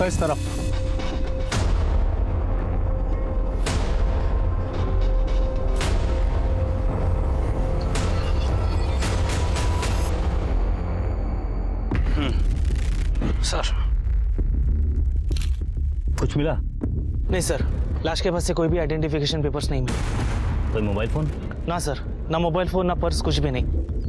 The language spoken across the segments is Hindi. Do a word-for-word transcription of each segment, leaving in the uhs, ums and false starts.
सर इस तरफ। सर कुछ मिला? नहीं सर, लाश के पास से कोई भी आइडेंटिफिकेशन पेपर्स नहीं मिले। कोई मोबाइल फोन? ना सर, ना मोबाइल फोन ना पर्स, कुछ भी नहीं।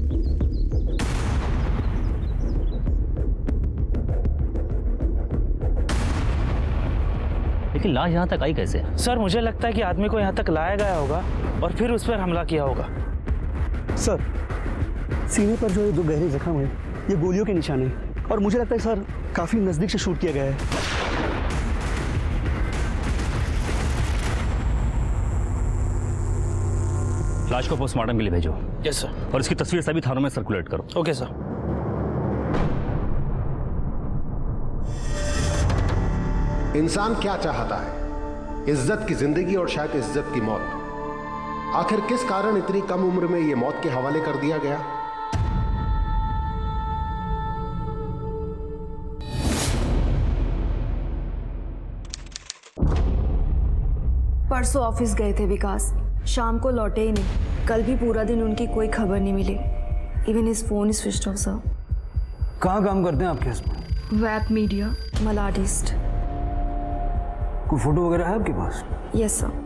लेकिन लाश यहाँ तक आई कैसे? सर मुझे लगता है कि आदमी को यहाँ तक लाया गया होगा और फिर उस पर हमला किया होगा। सर सीने पर जो ये दो गहरे जख्म है ये गोलियों के निशान है और मुझे लगता है सर काफी नजदीक से शूट किया गया है। लाश को पोस्टमार्टम के लिए भेजो। Yes sir. और इसकी तस्वीर सभी थानों में सर्कुलेट करो। Okay sir. इंसान क्या चाहता है? इज्जत की जिंदगी और शायद इज्जत की मौत। आखिर किस कारण इतनी कम उम्र में यह मौत के हवाले कर दिया गया? परसों ऑफिस गए थे विकास, शाम को लौटे ही नहीं। कल भी पूरा दिन उनकी कोई खबर नहीं मिली। Even his phone is switched off sir. कहाँ काम करते हैं आपके husband? Web media, Malad east. कोई फोटो वगैरह है आपके पास? Yes sir.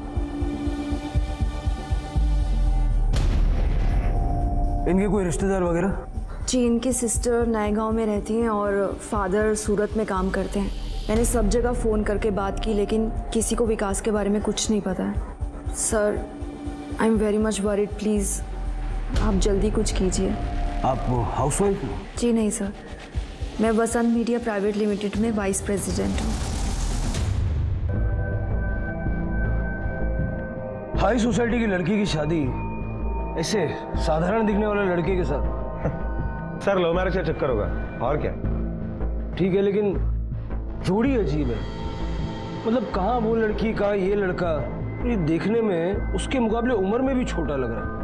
इनके कोई रिश्तेदार वगैरह? जी, इनकी सिस्टर नए गांव में रहती हैं और फादर सूरत में काम करते हैं। मैंने सब जगह फ़ोन करके बात की लेकिन किसी को विकास के बारे में कुछ नहीं पता है। Sir I am very much worried, please आप जल्दी कुछ कीजिए। आप हाउसवाइफ हो? जी नहीं सर, मैं वसंत मीडिया प्राइवेट लिमिटेड में वाइस प्रेसिडेंट हूँ। हाई सोसाइटी की लड़की की शादी ऐसे साधारण दिखने वाले लड़के के साथ? सर लव मैरिज का चक्कर होगा और क्या। ठीक है लेकिन जोड़ी अजीब है। मतलब कहाँ वो लड़की कहाँ ये लड़का। ये देखने में उसके मुकाबले उम्र में भी छोटा लग रहा है।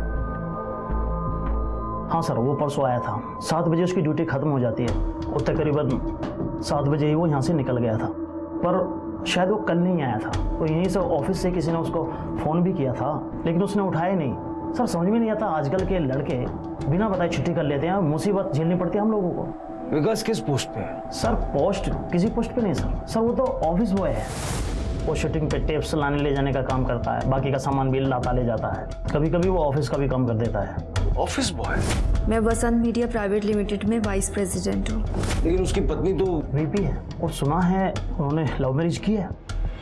हाँ सर, वो परसों आया था। सात बजे उसकी ड्यूटी खत्म हो जाती है और तकरीबन सात बजे ही वो यहाँ से निकल गया था। पर शायद वो कल नहीं आया था, तो यहीं से ऑफिस से किसी ने उसको फ़ोन भी किया था लेकिन उसने उठाया नहीं। सर समझ में नहीं आता, आजकल के लड़के बिना बताए छुट्टी कर लेते हैं। मुसीबत झेलनी पड़ती है हम लोगों को। विकास किस पोस्ट पे है? सर पोस्ट किसी पोस्ट पे नहीं सर। सर वो तो ऑफिस बॉय है। वो शूटिंग पे टेप्स लाने ले जाने का काम करता है, बाकी का सामान भी लाता ले जाता है। कभी कभी वो ऑफिस का भी काम कर देता है। Office boy? मैं वसंत मीडिया प्राइवेट लिमिटेड में वाइस प्रेसिडेंट हूँ। लेकिन उसकी पत्नी तो वीपी है और सुना है उन्होंने लव मैरिज की है।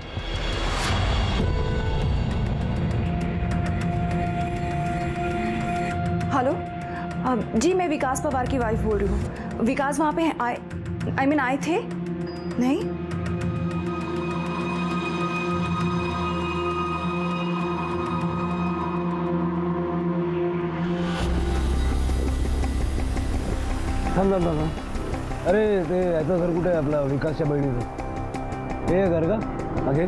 हेलो जी, मैं विकास पवार की वाइफ बोल रही हूँ। विकास वहाँ पे आए आई मीन आए थे? नहीं? थांब थांब थांब। अरे ते याचं घर कुठे आहे आपला विकासच्या बहिणीचं? हे घर का मागे?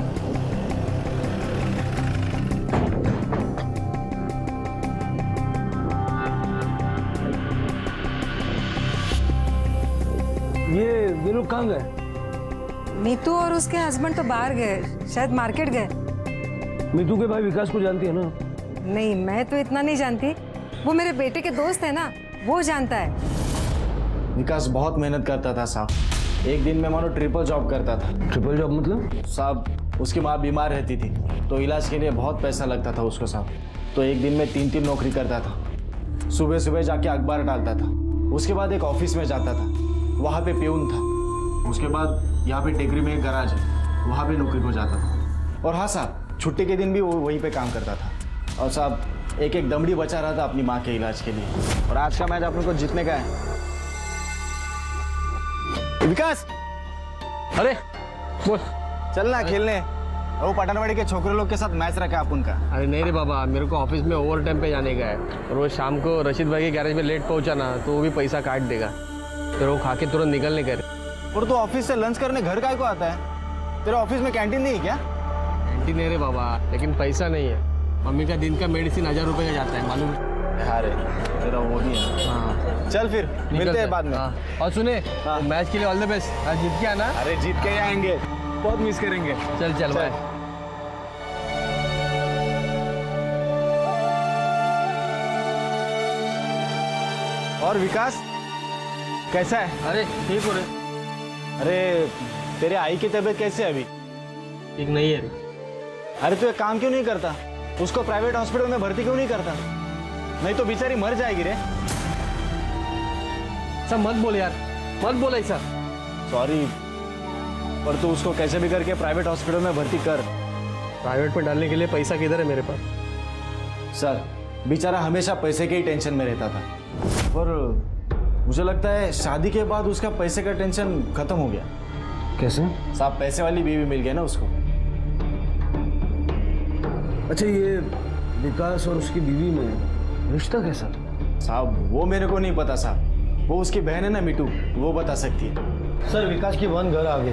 ये ये लोग कहाँ गए? नीतू और उसके हस्बैंड तो बाहर गए, शायद मार्केट गए। नीतू के भाई विकास को जानती है ना? नहीं, मैं तो इतना नहीं जानती। वो मेरे बेटे के दोस्त है ना, वो जानता है। विकास बहुत मेहनत करता था साहब। एक दिन में मानो ट्रिपल जॉब करता था। ट्रिपल जॉब मतलब? साहब उसकी माँ बीमार रहती थी तो इलाज के लिए बहुत पैसा लगता था उसको साहब। तो एक दिन में तीन तीन नौकरी करता था। सुबह सुबह जाके अखबार डालता था, उसके बाद एक ऑफिस में जाता था, वहाँ पे प्यून था। उसके बाद यहाँ पे टेकरी में एक गराज है, वहाँ पे नौकरी को जाता था। और हाँ साहब, छुट्टी के दिन भी वो वहीं पे काम करता था। और साहब एक एक दमड़ी बचा रहा था अपनी माँ के इलाज के लिए। और आज का मैच अपने को जीतने का है। विकास, अरे बोल। चलना खेलने। वो पटनवाड़ी के छोकरे लोग के साथ मैच रखा अपन का। अरे नहीं रे बाबा, मेरे को ऑफिस में ओवर टाइम पे जाने का है और वो शाम को रशीद भाई के गैरेज में लेट पहुंचा ना तो वो भी पैसा काट देगा। फिर वो खा के तुरंत निकलने का। और तू ऑफिस से लंच करने घर का को आता है? तेरे ऑफिस में कैंटीन नहीं है क्या? कैंटीन है रे बाबा, लेकिन पैसा नहीं है। मम्मी का दिन का मेडिसिन हजार रुपये का जाता है मालूम। अरे तेरा वो भी है। हाँ चल फिर मिलते हैं बाद में। हाँ। और सुने हाँ। मैच के लिए ऑल द बेस्ट। आज जीत के आना। अरे जीत के ही आएंगे, बहुत मिस करेंगे। चल चल बाय। और विकास कैसा है? अरे ठीक हो रे। अरे तेरे आई की तबीयत कैसी है अभी? ठीक नहीं है रे। अरे तू एक काम क्यों नहीं करता, उसको प्राइवेट हॉस्पिटल में भर्ती क्यों नहीं करता? नहीं तो बेचारी मर जाएगी रे। सब मत बोल यार, मत बोल ऐसा। सॉरी, पर तू उसको कैसे भी करके प्राइवेट हॉस्पिटल में भर्ती कर। प्राइवेट में डालने के लिए पैसा किधर है मेरे पास? सर बेचारा हमेशा पैसे के ही टेंशन में रहता था, पर मुझे लगता है शादी के बाद उसका पैसे का टेंशन खत्म हो गया। कैसे? साहब पैसे वाली बीवी मिल गई ना उसको। अच्छा, ये विकास और उसकी बीवी में रिश्ता कैसा? साहब वो मेरे को नहीं पता साहब, वो उसकी बहन है ना मिटू, वो बता सकती है। सर विकास की बहन घर आ गई।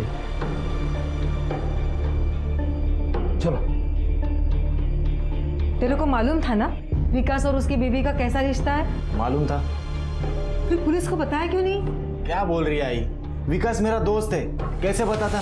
चलो। तेरे को मालूम था ना विकास और उसकी बीवी का कैसा रिश्ता है? मालूम था। फिर पुलिस को बताया क्यों नहीं? क्या बोल रही है आई? विकास मेरा दोस्त है, कैसे बताता?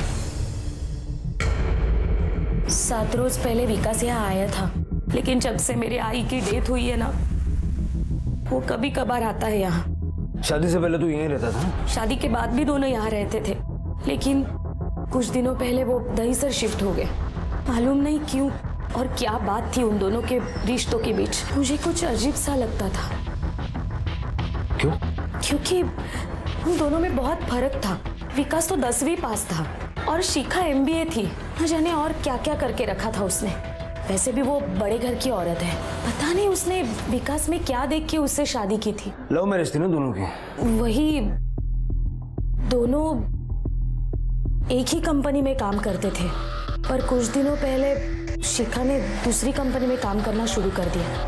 सात रोज पहले विकास यहाँ आया था, लेकिन जब से मेरे आई की डेथ हुई है ना, वो कभी कभार आता है यहाँ। शादी से पहले तू यहीं रहता था? शादी के बाद भी दोनों यहाँ रहते थे, लेकिन कुछ दिनों पहले वो दहीसर शिफ्ट हो गए। मालूम नहीं क्यों और क्या बात थी उन दोनों के रिश्तों के बीच। मुझे कुछ अजीब सा लगता था। क्यों? क्योंकि उन दोनों में बहुत फर्क था। विकास तो दसवीं पास था और शिखा एमबीए थी। न जाने और क्या क्या करके रखा था उसने। वैसे भी वो बड़े घर की औरत है, पता नहीं उसने विकास में क्या देख के उससे शादी की थी। लव मैरिज थी ना दोनों की? वही, दोनों एक ही कंपनी में काम करते थे, पर कुछ दिनों पहले शिखा ने दूसरी कंपनी में काम करना शुरू कर दिया।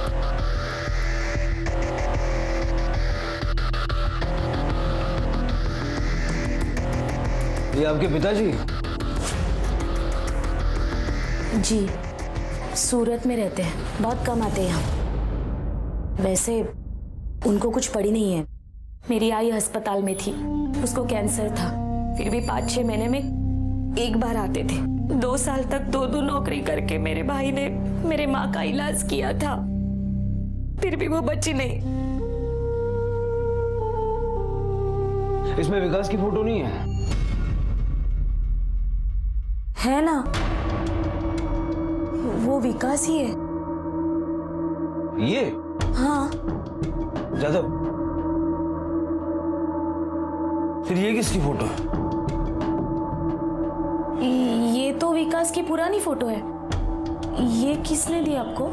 ये आपके पिताजी? जी, सूरत में रहते हैं, बहुत कम आते हैं यहाँ। वैसे उनको कुछ पड़ी नहीं है। मेरी आई अस्पताल में थी, उसको कैंसर था, फिर भी पाँच छह महीने में एक बार आते थे। दो साल तक दो दो नौकरी करके मेरे भाई ने मेरे माँ का इलाज किया था, फिर भी वो बची नहीं। इसमें विकास की फोटो नहीं है? है ना, वो विकास ही है। ये? हाँ। जादव, फिर ये किसकी फोटो है? ये तो विकास की पुरानी फोटो है। ये किसने दी आपको?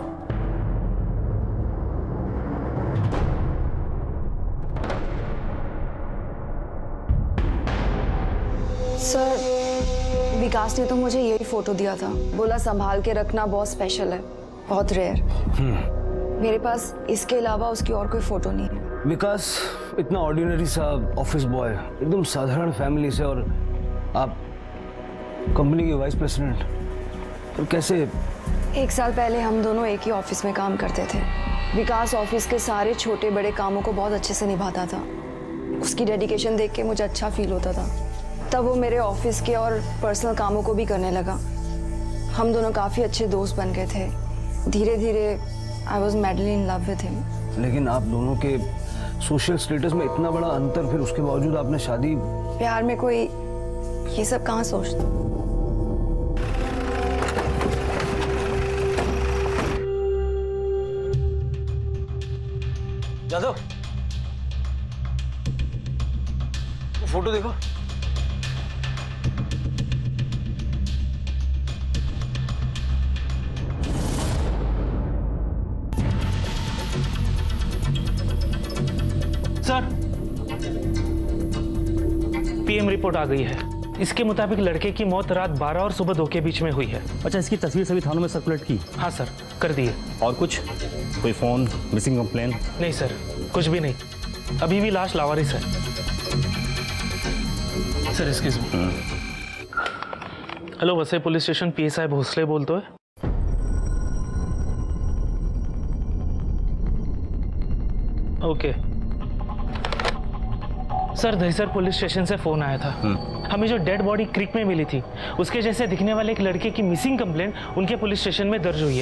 सर विकास ने तो मुझे यही फोटो दिया था, बोला संभाल के रखना, बहुत स्पेशल है, बहुत रेयर। मेरे पास इसके अलावा उसकी और कोई फोटो नहीं है। विकास इतना ऑर्डिनरी सा ऑफिस बॉय, एकदम साधारण फैमिली से, और आप कंपनी के वाइस प्रेसिडेंट, तो कैसे? एक साल पहले हम दोनों एक ही ऑफिस में काम करते थे। विकास ऑफिस के सारे छोटे बड़े कामों को बहुत अच्छे से निभाता था। उसकी डेडिकेशन देख के मुझे अच्छा फील होता था। तब वो मेरे ऑफिस के और पर्सनल कामों को भी करने लगा। हम दोनों काफ़ी अच्छे दोस्त बन गए थे। धीरे धीरे I was madly in love with him. लेकिन आप दोनों के सोशल स्टेटस में इतना बड़ा अंतर, फिर उसके बावजूद आपने शादी? प्यार में कोई ये सब कहाँ सोचता। जादव, फोटो देखो। सर, पीएम रिपोर्ट आ गई है। इसके मुताबिक लड़के की मौत रात बारह और सुबह दो के बीच में हुई है। अच्छा, इसकी तस्वीर सभी थानों में सर्कुलेट की? हाँ सर, कर दिए। और कुछ? कोई फोन, मिसिंग कंप्लेन? नहीं सर, कुछ भी नहीं। अभी भी लाश लावारिस है। Sir excuse me. Hello, Vasai police station, PSI Bhosle बोलते हैं। Okay sir, Dahisar police station से फोन आया था। हमें जो डेड बॉडी क्रीक में मिली थी उसके जैसे दिखने वाले एक लड़के की मिसिंग कंप्लेंट उनके पुलिस स्टेशन में दर्ज हुई है।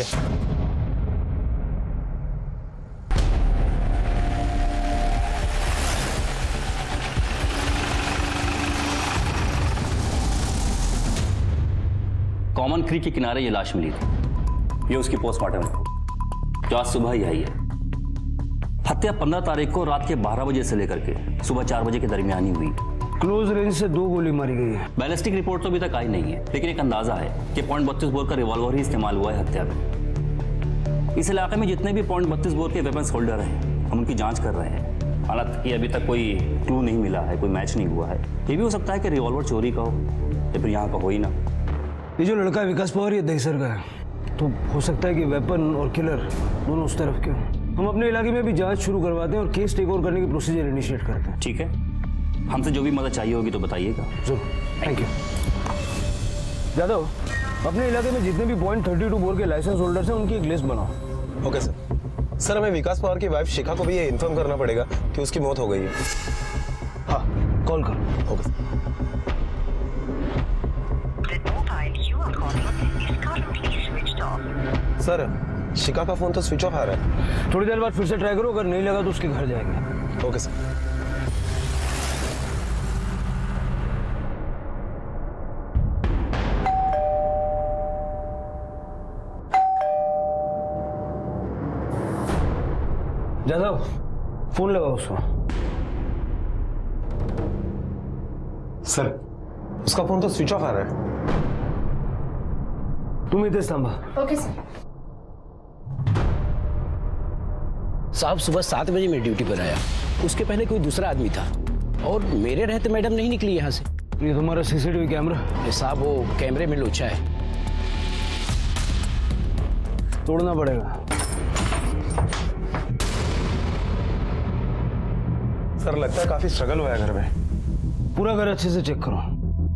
कॉमन क्रीक के किनारे ये लाश मिली थी। ये उसकी पोस्टमार्टम रिपोर्ट जो आज सुबह ही आई है। हत्या पंद्रह तारीख को रात के बारह बजे से लेकर के सुबह चार बजे के दरमियान ही हुई। क्लोज रेंज से दो गोली मारी गई है। बैलिस्टिक रिपोर्ट तो अभी तक आई नहीं है, लेकिन एक अंदाजा है कि पॉइंट बत्तीस बोर का रिवॉल्वर ही इस्तेमाल हुआ है हत्या में। इस इलाके में जितने भी पॉइंट बत्तीस बोर के वेपन्स होल्डर हैं, हम उनकी जांच कर रहे हैं। हालांकि अभी तक कोई क्लू नहीं मिला है, कोई मैच नहीं हुआ है। ये भी हो सकता है कि रिवॉल्वर चोरी का हो या फिर यहाँ का हो ही ना। ये जो लड़का है विकास पवार, ये दहिसर का है, तो हो सकता है कि वेपन और किलर दोनों उस तरफ के हों। हम अपने इलाके में भी जांच शुरू करवाते हैं और केस टेक ओवर करने की प्रोसीजर इनिशिएट करते हैं। ठीक है, हमसे जो भी मदद चाहिए होगी तो बताइएगा। जरूर, थैंक यू। यादव, अपने इलाके में जितने भी पॉइंट थर्टी टू बोर के लाइसेंस होल्डर्स हैं उनकी एक लिस्ट बनाओ। Okay sir. सर, हमें विकास पवार की वाइफ शिखा को भी ये इन्फॉर्म करना पड़ेगा कि उसकी मौत हो गई है। हाँ, कॉल करो। Okay sir. शिखा का फोन तो स्विच ऑफ आ रहा है। थोड़ी देर बाद फिर से ट्राई करो, अगर नहीं लगा तो उसके घर जाएंगे। Okay sir. जादव, फोन लगाओ उसको। सर, उसका फोन तो स्विच ऑफ आ रहा है। तुम इधर संभा। Okay sir. साहब, सुबह सात बजे मैं ड्यूटी पर आया, उसके पहले कोई दूसरा आदमी था और मेरे रहते मैडम नहीं निकली यहाँ से। ये तुम्हारा सीसीटीवी कैमरा? साहब, वो कैमरे में लोचा है, तोड़ना पड़ेगा। सर, लगता है काफी स्ट्रगल हुआ है घर में। पूरा घर अच्छे से चेक करो।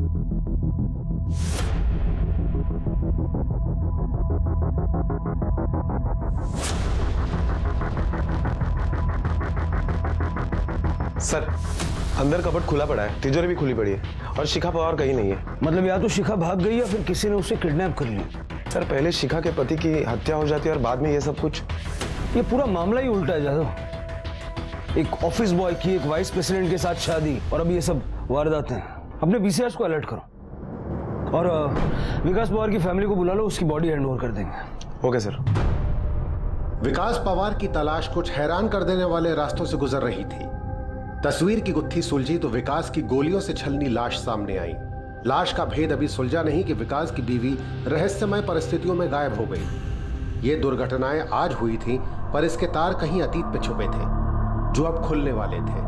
सर, अंदर कपबोर्ड खुला पड़ा है, तिजोरी भी खुली पड़ी है और शिखा पवार कहीं नहीं है। मतलब या तो शिखा भाग गई या फिर किसी ने उसे किडनैप कर लिया। सर, पहले शिखा के पति की हत्या हो जाती है और बाद में ये सब कुछ। ये पूरा मामला ही उल्टा है जादव। एक ऑफिस बॉय की एक वाइस प्रेसिडेंट के साथ शादी और अभी ये सब वारदातें। अपने बीसीआर को अलर्ट करो और विकास पवार की फैमिली को बुला लो, उसकी बॉडी हैंड ओवर कर देंगे। Okay sir. विकास पवार की तलाश कुछ हैरान कर देने वाले रास्तों से गुजर रही थी। तस्वीर की गुत्थी सुलझी तो विकास की गोलियों से छलनी लाश सामने आई। लाश का भेद अभी सुलझा नहीं कि विकास की बीवी रहस्यमय परिस्थितियों में गायब हो गई। ये दुर्घटनाएं आज हुई थी, पर इसके तार कहीं अतीत में छुपे थे जो अब खुलने वाले थे।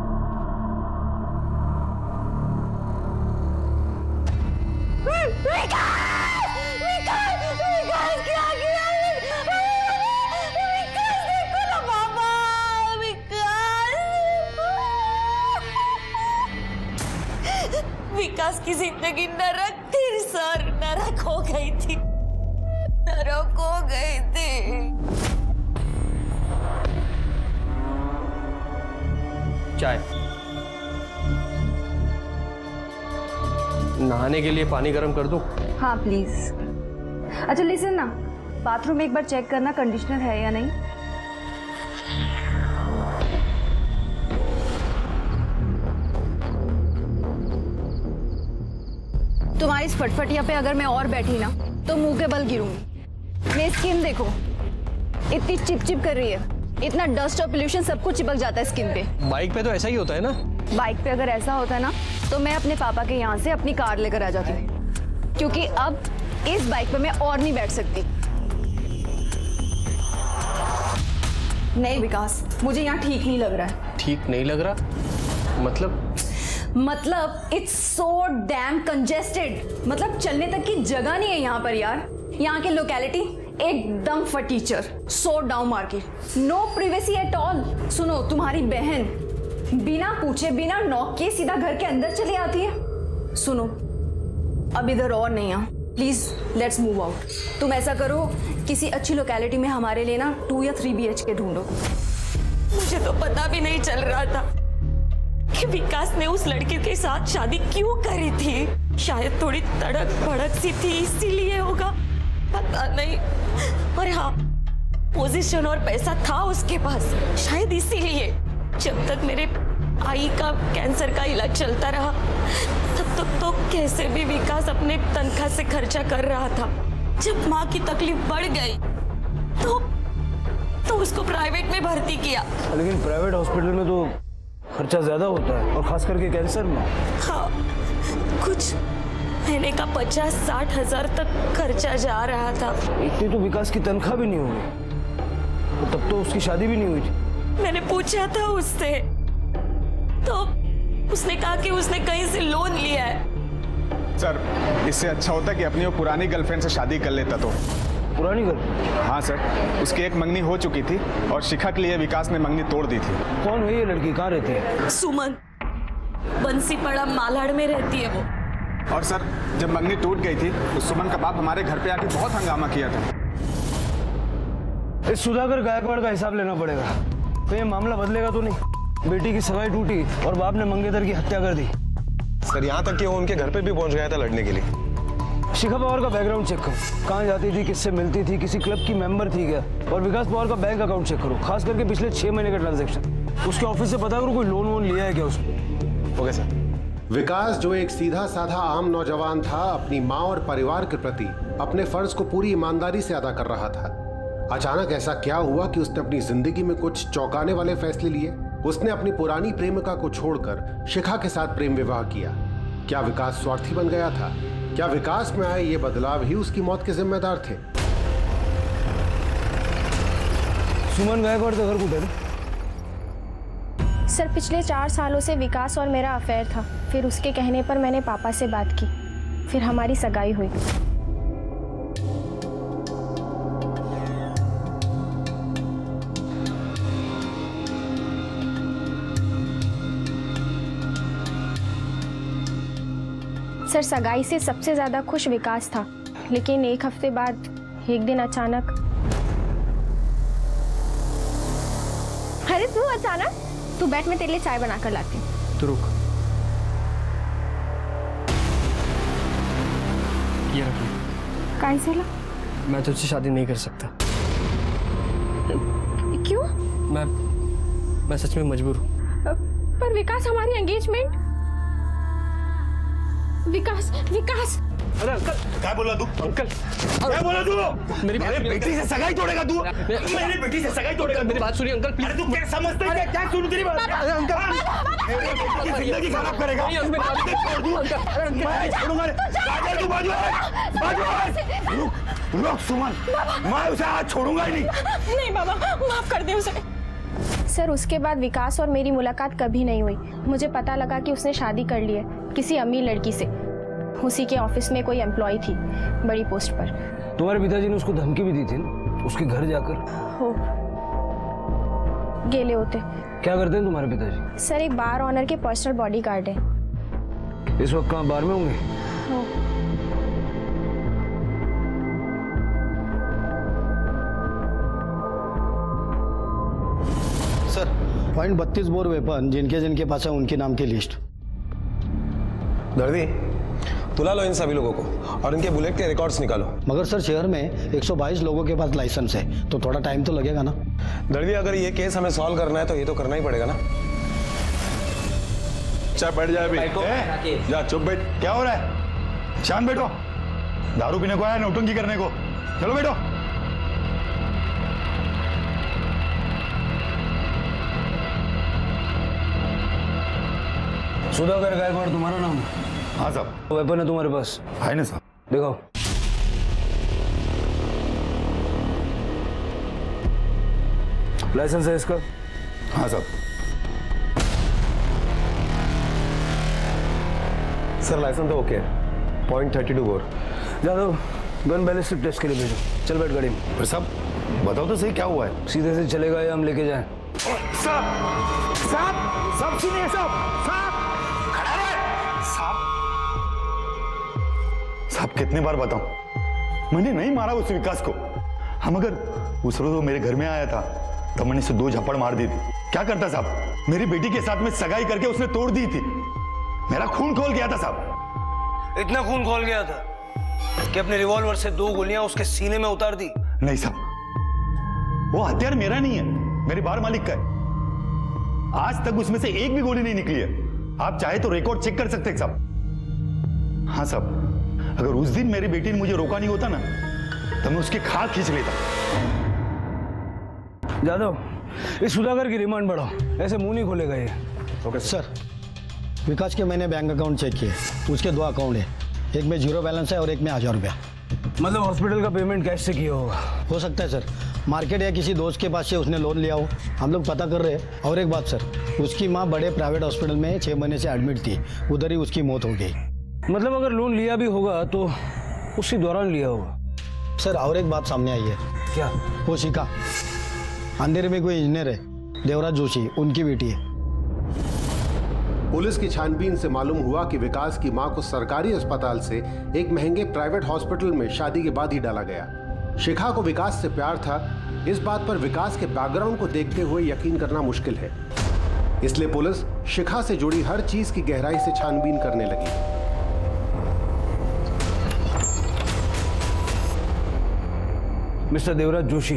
विकास की जिंदगी नरक थी सर, नरक हो गई थी, नरक हो गई थी। चाय। नहाने के लिए पानी गर्म कर दूं? हाँ प्लीज। अच्छा लिसन ना, बाथरूम में एक बार चेक करना कंडीशनर है या नहीं। तुम्हारी इस फटफटिया पे अगर मैं और बैठी ना तो मुंह के बल गिरूंगी। मेरी स्किन देखो, इतनी चिपचिप कर रही है, इतना डस्ट और पोल्यूशन सब कुछ चिपक जाता है स्किन पे। बाइक पे तो ऐसा ही होता है ना? बाइक पे अगर ऐसा होता है ना तो मैं अपने पापा के यहाँ से अपनी कार लेकर आ जाती, क्योंकि अब इस बाइक पे मैं और नहीं बैठ सकती। नहीं विकास, मुझे यहाँ ठीक नहीं लग रहा है। ठीक नहीं लग रहा? मतलब मतलब इट्स सो डैम कंजेस्टेड, मतलब चलने तक की जगह नहीं है यहाँ पर यार। यहाँ की लोकेलिटी एकदम फटीचर, so down market, no privacy at all. सुनो, तुम्हारी बहन बिना पूछे बिना नॉक के सीधा घर के अंदर चली आती है। सुनो, अब इधर और नहीं आ, प्लीज लेट्स मूव आउट। तुम ऐसा करो, किसी अच्छी लोकेलिटी में हमारे लिए ना टू या थ्री बी एच के ढूंढो। मुझे तो पता भी नहीं चल रहा था कि विकास ने उस लड़के के साथ शादी क्यों करी थी। शायद थोड़ी तड़क भड़क सी थी, इसीलिए होगा, पता नहीं। और हाँ, पोजीशन और पैसा था उसके पास, शायद इसीलिए जब तक मेरे आई का कैंसर का इलाज चलता रहा तब तक तो कैसे भी विकास अपने तनख्वाह से खर्चा कर रहा था। जब माँ की तकलीफ बढ़ गई तो तो उसको प्राइवेट में भर्ती किया। लेकिन प्राइवेट हॉस्पिटल में तो खर्चा ज्यादा होता है, और खास करके कैंसर में। हाँ, कुछ महीने का पचास साठ हजार तक खर्चा जा रहा था। इतनी तो विकास की तनख्वाह भी नहीं हुई, तब तो उसकी शादी भी नहीं हुई थी। मैंने पूछा था उससे तो उसने कहा कि उसने कहीं से लोन लिया है। सर, इससे अच्छा होता कि अपनी वो पुरानी गर्लफ्रेंड से शादी कर लेता। तो पुरानी गर्लफ्रेंड? हाँ सर, उसकी एक मंगनी हो चुकी थी और शिखा के लिए विकास ने मंगनी तोड़ दी थी। कौन है ये लड़की, कहाँ रहती है? सुमन, बंसीपड़ा मालाड़ में रहती है वो। और सर, जब मंगनी टूट गई थी तो सुमन का बाप हमारे घर पे आके बहुत हंगामा किया था। इस सुधाकर गायकवाड़ का हिसाब लेना पड़ेगा। तो ये मामला बदलेगा तो नहीं। बेटी की सगाई टूटी और बाप ने मंगेतर की हत्या कर दी। सर, यहाँ तक कि वो उनके घर पे भी पहुंच गया था लड़ने के लिए। शिखा पवार का बैकग्राउंड चेक करो, कहाँ जाती थी, किससे मिलती थी, किसी क्लब की मेंबर थी क्या, और विकास पवार का बैंक अकाउंट चेक करो, खास करके पिछले छह महीने का ट्रांजैक्शन। उसके ऑफिस से पता करो कोई लोन वोन लिया है क्या उसको। Okay sir. विकास, जो एक सीधा साधा आम नौजवान था, अपनी माँ और परिवार के प्रति अपने फर्ज को पूरी ईमानदारी से अदा कर रहा था। अचानक ऐसा क्या हुआ कि उसने अपनी जिंदगी में कुछ चौंकाने वाले फैसले लिए। उसने अपनी पुरानी प्रेमिका को छोड़कर शिखा के साथ प्रेम विवाह किया। क्या विकास स्वार्थी बन गया था? क्या विकास में आए ये बदलाव ही उसकी मौत के जिम्मेदार थे? सुमन गायकवाड़ का घर कुठे है? सर, पिछले चार सालों से विकास और मेरा अफेयर था। फिर उसके कहने पर मैंने पापा से बात की, फिर हमारी सगाई हुई। सर, सगाई से सबसे ज्यादा खुश विकास था, लेकिन एक हफ्ते बाद एक दिन अचानक। अरे तू अचानक? तू बैठ, मैं तेरे लिए चाय बना कर लाती हूँ। तू रुक, ये रख ले। काहे से ला? मैं तुझसे शादी नहीं कर सकता। क्यों? मैं मैं सच में मजबूर हूँ। पर विकास, हमारी एंगेजमेंट। विकास, विकास। अरे अंकल, क्या बोला तू? अंकल, क्या बोला तू? मेरी मेरे बेटी से सगाई तोड़ेगा तू? मेरी बेटी से सगाई तोड़ेगा? मेरी बात सुनिए अंकल, प्लीज। तू क्या समझते है? क्या सुन तेरी बात? अरे अंकल, मेरी बेटी की जिंदगी खराब करेगा। छोड़ दूं? मैं छोड़ूंगा। काजल, तू बाजू है, बाजू है। रुक, रुक सुमन, मैं उसे आज छोड़ूंगा ही नहीं। नहीं बाबा, माफ कर दे उसे। सर, उसके बाद विकास और मेरी मुलाकात कभी नहीं हुई। मुझे पता लगा कि उसने शादी कर ली है किसी अमीर लड़की से। उसी के ऑफिस में कोई एम्प्लॉय थी, बड़ी पोस्ट पर। तुम्हारे पिताजी ने उसको धमकी भी दी थी ना, उसके घर जाकर? हो, गेले होते। क्या करते हैं तुम्हारे पिताजी? सर, एक बार ऑनर के पर्सनल बॉडीगार्ड हैं। इस वक्त कहाँ, बार में होंगे? हो। सर, पॉइंट बत्तीस बोर वेपन जिनके जिनके पास है उनके नाम की लिस्ट। दर्दी, तुला लो इन सभी लोगों को और इनके बुलेट के रिकॉर्ड्स निकालो। मगर सर, शहर में एक सौ बाईस लोगों के पास लाइसेंस है, तो थोड़ा टाइम तो लगेगा ना। दर्दी, अगर ये केस हमें सॉल्व करना है तो ये तो करना ही पड़ेगा ना। चाय बैठ जाए अभी। जा, चुप बैठ। क्या हो रहा है? शांत बैठो। दारू पीने को आया, नौटंकी करने को? चलो बैठो। सुधाकर गायकवाड़ तुम्हारा नाम है? हाँ साहब। वेपन है तुम्हारे पास? है ना साहब। देखो। लाइसेंस है इसका? हाँ साहब। सर, लाइसेंस तो ओके है। Point thirty two bore. Jadhav, gun ballistic test के लिए भेजो। चल बैठ गाड़ी में। पर साहब, बताओ तो सही, क्या हुआ है? सीधे से चलेगा या हम लेके जाएं? साहब, साहब, सब सुनिए साहब। साहब, खड़ा रहे। साहब, साहब कितनी बार बताऊं, मैंने नहीं मारा उस विकास को। हम अगर उस रोज वो मेरे घर में आया था तब मैंने इसे दो झप्पड़ मार दी थी। क्या करता साहब? मेरी बेटी के साथ में सगाई करके उसने तोड़ दी थी। मेरा खून खोल गया था साहब। इतना खून खोल गया था कि अपने रिवॉल्वर से दो गोलियां उसके सीने में उतार दी? नहीं साहब, वो हथियार मेरा नहीं है, मेरे बार मालिक का है। आज तक उसमें से एक भी गोली नहीं निकली है। आप चाहे तो रिकॉर्ड चेक कर सकते हैं साहब। हाँ साहब, अगर उस दिन मेरी बेटी ने मुझे रोका नहीं होता ना तो मैं उसकी खाल खींच लेता। जादव, इस सुधाकर की रिमांड बढ़ाओ, ऐसे मुंह नहीं खोलेगा ये। Okay sir. विकास के मैंने बैंक अकाउंट चेक किए, उसके दो अकाउंट है, एक में जीरो बैलेंस है और एक में हजार रुपया। मतलब हॉस्पिटल का पेमेंट कैश से किया होगा? हो सकता है सर, मार्केट या किसी दोस्त के पास से उसने लोन लिया हो, हम लोग पता कर रहे हैं। और एक बात सर, उसकी माँ बड़े प्राइवेट हॉस्पिटल में छः महीने से एडमिट थी, उधर ही उसकी मौत हो गई। मतलब अगर लोन लिया भी होगा तो उसी दौरान लिया होगा। सर और एक बात सामने आई है। क्या? वो शिखा अंधेरे में कोई इंजीनियर है, देवराज जोशी, उनकी बेटी है। पुलिस की छानबीन से मालूम हुआ कि विकास की मां को सरकारी अस्पताल से एक महंगे प्राइवेट हॉस्पिटल में शादी के बाद ही डाला गया। शिखा को विकास से प्यार था, इस बात पर विकास के बैकग्राउंड को देखते हुए यकीन करना मुश्किल है। इसलिए पुलिस शिखा से जुड़ी हर चीज की गहराई से छानबीन करने लगी। मिस्टर देवराज जोशी,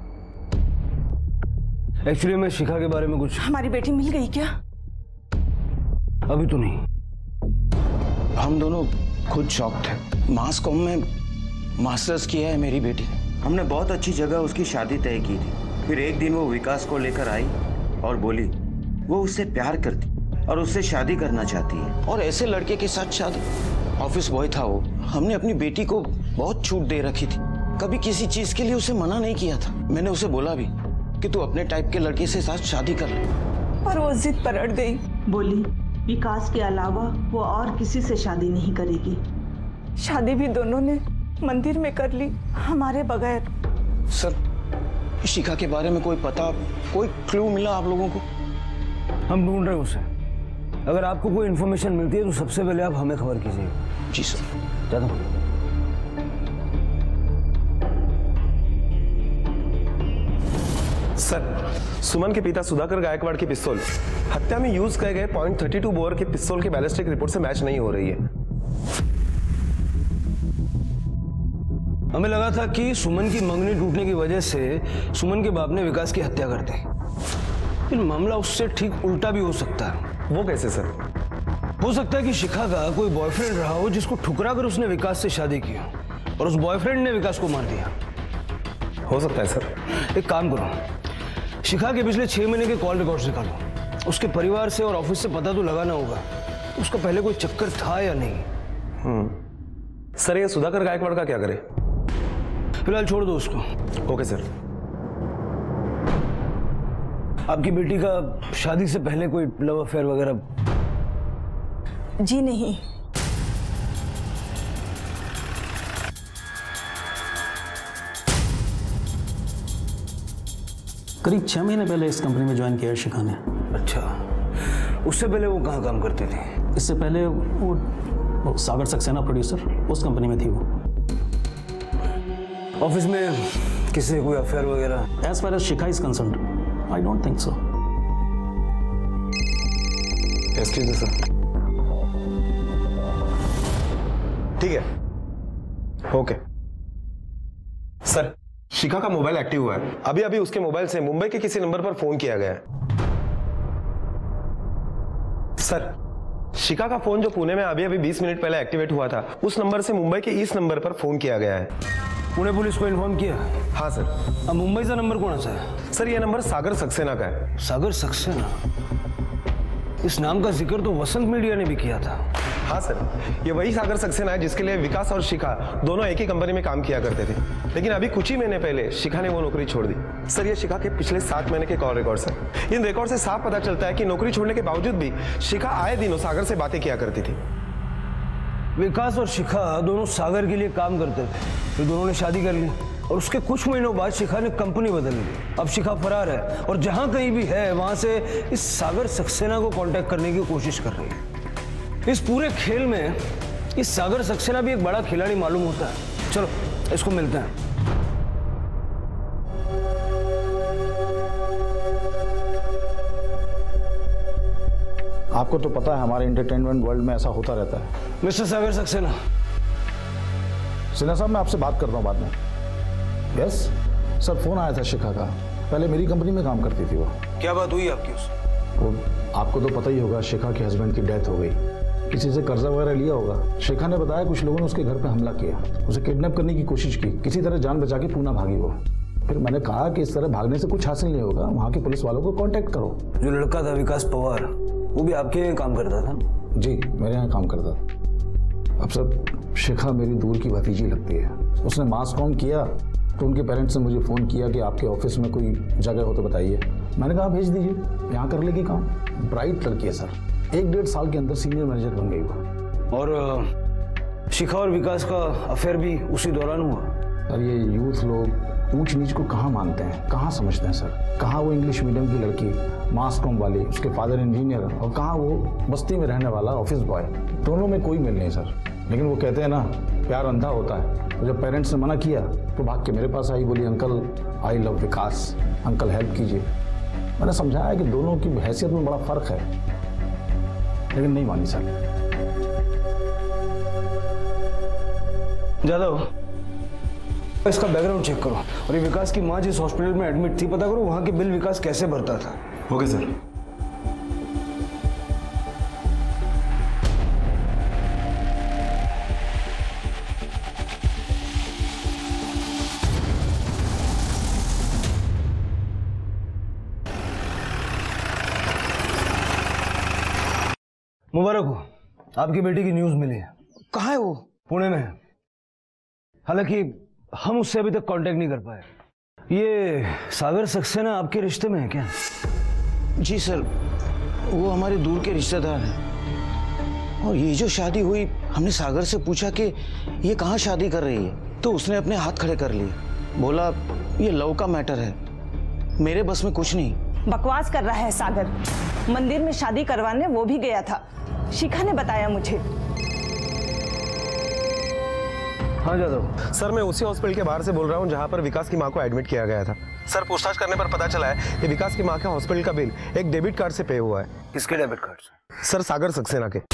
एक्चुअली मैं शिखा के बारे में कुछ। हमारी बेटी मिल गई क्या? अभी तो नहीं। हम दोनों खुद शॉक थे। मास कॉम में मास्टर्स किया है मेरी बेटी ने। हमने बहुत अच्छी जगह उसकी शादी तय की थी। फिर एक दिन वो विकास को लेकर आई और बोली वो उससे प्यार करती और उससे शादी करना चाहती है। और ऐसे लड़के के साथ शादी? ऑफिस बॉय था वो। हमने अपनी बेटी को बहुत छूट दे रखी थी, कभी किसी चीज के लिए उसे मना नहीं किया था। मैंने उसे बोला भी कि तू अपने टाइप के लड़के से साथ शादी कर ले, पर वो जिद पर अड़ गई। बोली विकास के अलावा वो और किसी से शादी नहीं करेगी। शादी भी दोनों ने मंदिर में कर ली, हमारे बगैर। सर, शिखा के बारे में कोई पता, कोई क्लू मिला आप लोगों को? हम ढूंढ रहे हैं उसे। अगर आपको कोई इन्फॉर्मेशन मिलती है तो सबसे पहले आप हमें खबर कीजिए। जी सर। ज्यादा सर, सुमन के पिता सुधाकर गायकवाड़ की पिस्तौल हत्या में यूज किए गए पॉइंट थर्टी टू बोर के पिस्तौल की बैलिस्टिक रिपोर्ट से मैच नहीं हो रही है। हमें लगा था कि सुमन की मंगनी टूटने की वजह से सुमन के बाप ने विकास की हत्या कर दी, लेकिन मामला उससे ठीक उल्टा भी हो सकता है। वो कैसे सर? हो सकता है कि शिखा का कोई बॉयफ्रेंड रहा हो जिसको ठुकरा कर उसने विकास से शादी की और उस बॉयफ्रेंड ने विकास को मार दिया। हो सकता है सर। एक काम करो, शिखा के पिछले छह महीने के कॉल रिकॉर्ड्स निकालो। उसके परिवार से और ऑफिस से पता तो लगाना होगा उसका पहले कोई चक्कर था या नहीं। हम्म सर, ये सुधाकर गायकवाड़ का क्या करे? फिलहाल छोड़ दो उसको। Okay sir. आपकी बेटी का शादी से पहले कोई लव अफेयर वगैरह? जी नहीं। करीब छह महीने पहले इस कंपनी में ज्वाइन किया है शिखा ने। अच्छा, उससे पहले वो कहाँ काम करते थे? इससे पहले वो, वो सागर सक्सेना प्रोड्यूसर, उस कंपनी में थी वो। ऑफिस में किसी कोई अफेयर वगैरह? As far as Shikha is concerned, I don't think so. Excuse me sir. ठीक है, ओके सर। शिखा का मोबाइल एक्टिव हुआ है। अभी अभी उसके मोबाइल से मुंबई के किसी नंबर पर फोन किया गया है। सर, शिखा का फोन जो पुणे में अभी अभी बीस मिनट पहले एक्टिवेट हुआ था, उस नंबर से मुंबई के इस नंबर पर फोन किया गया है। पुणे पुलिस को इन्फॉर्म किया? हाँ सर। अब मुंबई का नंबर कौन सा है? सर, ये नंबर सागर सक्सेना का है। सागर सक्सेना? इस नाम का जिक्र तो वसंत मीडिया ने भी किया था। हाँ सर, ये वही सागर सक्सेना है जिसके लिए विकास और शिखा दोनों एक ही कंपनी में काम किया करते थे, लेकिन अभी कुछ ही महीने पहले शिखा ने वो नौकरी छोड़ दी। सर, ये शिखा के पिछले सात महीने के कॉल रिकॉर्ड्स हैं। इन रिकॉर्ड से साफ पता चलता है कि नौकरी छोड़ने के बावजूद भी शिखा आए दिनों सागर से बातें किया करती थी। विकास और शिखा दोनों सागर के लिए काम करते थे, फिर दोनों ने शादी कर ली और उसके कुछ महीनों बाद शिखा ने कंपनी बदल ली। अब शिखा फरार है और जहां कहीं भी है वहां से इस सागर सक्सेना को कांटेक्ट करने की कोशिश कर रही है। इस पूरे खेल में इस सागर सक्सेना भी एक बड़ा खिलाड़ी मालूम होता है। चलो इसको मिलते हैं। आपको तो पता है हमारे एंटरटेनमेंट वर्ल्ड में ऐसा होता रहता है। मिस्टर सागर सक्सेना। सिन्हा साहब, मैं आपसे बात करता हूँ बाद में। यस सर, फोन आया था शिखा का। पहले मेरी कंपनी में काम करती थी वो। क्या बात हुई आपकी उससे? वो आपको तो पता ही होगा, शिखा के हस्बैंड की डेथ हो गई। किसी से कर्जा वगैरह लिया होगा। शिखा ने बताया कुछ लोगों ने उसके घर पे हमला किया, उसे किडनैप करने की कोशिश की, किसी तरह जान बचा के पूना भागी वो। फिर मैंने कहा कि इस तरह भागने से कुछ हासिल नहीं होगा, वहाँ की पुलिस वालों को कांटेक्ट करो। जो लड़का था विकास पवार, वो भी आपके यहाँ काम करता था? जी, मेरे यहाँ काम करता था। अब सर, शिखा मेरी दूर की भतीजी लगती है। उसने मास कॉम किया तो उनके पेरेंट्स ने मुझे फ़ोन किया कि आपके ऑफिस में कोई जगह हो तो बताइए। मैंने कहा भेज दीजिए, यहाँ कर लेगी काम। ब्राइट लड़की है सर, एक डेढ़ साल के अंदर सीनियर मैनेजर बन गई वो। और शिखा और विकास का अफेयर भी उसी दौरान हुआ? सर, ये यूथ लोग ऊंच नीच को कहाँ मानते हैं, कहाँ समझते हैं सर। कहाँ वो इंग्लिश मीडियम की लड़की, मास कॉम वाली, उसके फादर इंजीनियर, और कहाँ वो बस्ती में रहने वाला ऑफिस बॉय। दोनों में कोई मेल नहीं सर। लेकिन वो कहते हैं ना, प्यार अंधा होता है। तो जब पेरेंट्स ने मना किया तो भाग के मेरे पास आई, बोली uncle I love Vikas, uncle help कीजिए। मैंने समझाया कि दोनों की हैसियत में बड़ा फर्क है, लेकिन नहीं मानी सर। जादव, इसका बैकग्राउंड चेक करो, और ये विकास की माँ जिस हॉस्पिटल में एडमिट थी पता करो वहां के बिल विकास कैसे भरता था। Okay sir. मुबारक हो, आपकी बेटी की न्यूज मिली है। कहाँ है वो? पुणे में है। हालांकि हम उससे अभी तक कांटेक्ट नहीं कर पाए। ये सागर सक्सेना आपके रिश्ते में है क्या? जी सर, वो हमारे दूर के रिश्तेदार हैं। और ये जो शादी हुई, हमने सागर से पूछा कि ये कहाँ शादी कर रही है, तो उसने अपने हाथ खड़े कर लिए। बोला ये लव का मैटर है, मेरे बस में कुछ नहीं। बकवास कर रहा है सागर। मंदिर में शादी करवाने वो भी गया था, शिखा ने बताया मुझे। हाँ जादव सर, मैं उसी हॉस्पिटल के बाहर से बोल रहा हूँ जहाँ पर विकास की माँ को एडमिट किया गया था। सर, पूछताछ करने पर पता चला है कि विकास की माँ के हॉस्पिटल का बिल एक डेबिट कार्ड से पे हुआ है। किसके डेबिट कार्ड से? सर, सागर सक्सेना के।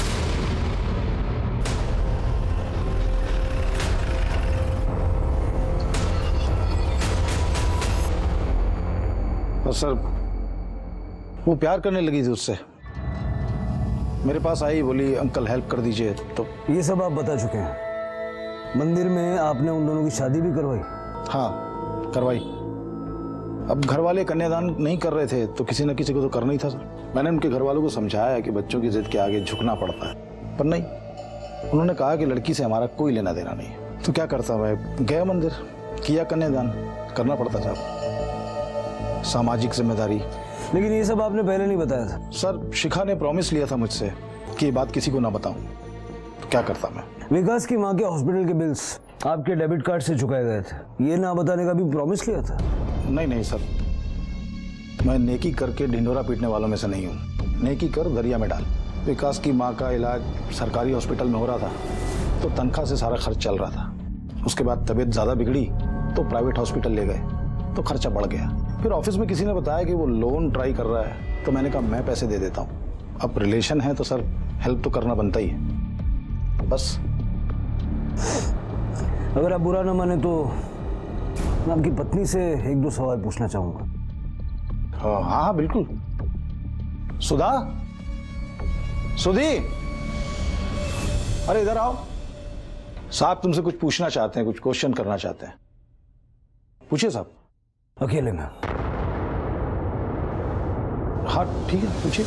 और सर, वो प्यार करने लगी थी उससे, मेरे पास आई, बोली अंकल हेल्प कर दीजिए। तो ये सब आप बता चुके हैं। मंदिर में आपने उन दोनों की शादी भी करवाई? हाँ, करवाई। अब घर वाले कन्यादान नहीं कर रहे थे तो किसी न किसी को तो करना ही था सर। मैंने उनके घर वालों को समझाया कि बच्चों की जिद के आगे झुकना पड़ता है, पर नहीं, उन्होंने कहा कि लड़की से हमारा कोई लेना देना नहीं है। तो क्या करता मैं, गया मंदिर, किया कन्यादान, करना पड़ता था, सामाजिक जिम्मेदारी। लेकिन ये सब आपने पहले नहीं बताया था? सर, शिखा ने प्रॉमिस लिया था मुझसे कि ये बात किसी को ना बताऊं, तो क्या करता मैं। विकास की माँ के हॉस्पिटल के बिल्स आपके डेबिट कार्ड से चुकाए गए थे, ये ना बताने का भी प्रॉमिस लिया था? नहीं नहीं सर, मैं नेकी करके ढिंडोरा पीटने वालों में से नहीं हूँ। नेकी कर दरिया में डाल। विकास की माँ का इलाज सरकारी हॉस्पिटल में हो रहा था, तो तनख्वाह से सारा खर्च चल रहा था। उसके बाद तबीयत ज़्यादा बिगड़ी तो प्राइवेट हॉस्पिटल ले गए, तो खर्चा बढ़ गया। फिर ऑफिस में किसी ने बताया कि वो लोन ट्राई कर रहा है, तो मैंने कहा मैं पैसे दे देता हूँ। अब रिलेशन है तो सर हेल्प तो करना बनता ही है। बस अगर आप बुरा ना माने तो मैं आपकी पत्नी से एक दो सवाल पूछना चाहूंगा। हाँ हाँ बिल्कुल। सुधा, सुधी, अरे इधर आओ। साहब तुमसे कुछ पूछना चाहते हैं, कुछ क्वेश्चन करना चाहते हैं। पूछिए साहब। अकेले में? हाँ ठीक है, पूछिए।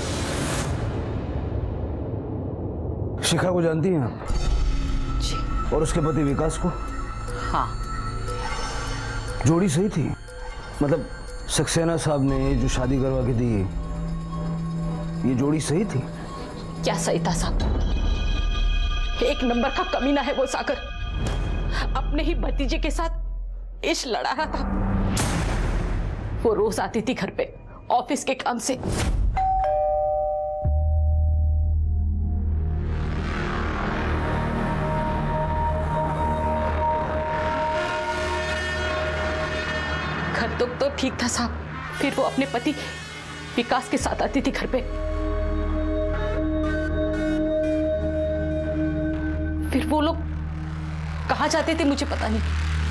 शिखा को जानती हैं आप? जी। और उसके पति विकास को? हाँ। जोड़ी सही थी? मतलब सक्सेना साहब ने जो शादी करवा के दी, ये जोड़ी सही थी? क्या सही था साहब? एक नंबर का कमीना है वो सागर। अपने ही भतीजे के साथ इश्क लड़ा रहा था। वो रोज आती थी घर पे ऑफिस के काम से। घर तो तो ठीक था साहब, फिर वो अपने पति विकास के साथ आती थी घर पे। फिर वो लोग कहाँ जाते थे मुझे पता नहीं।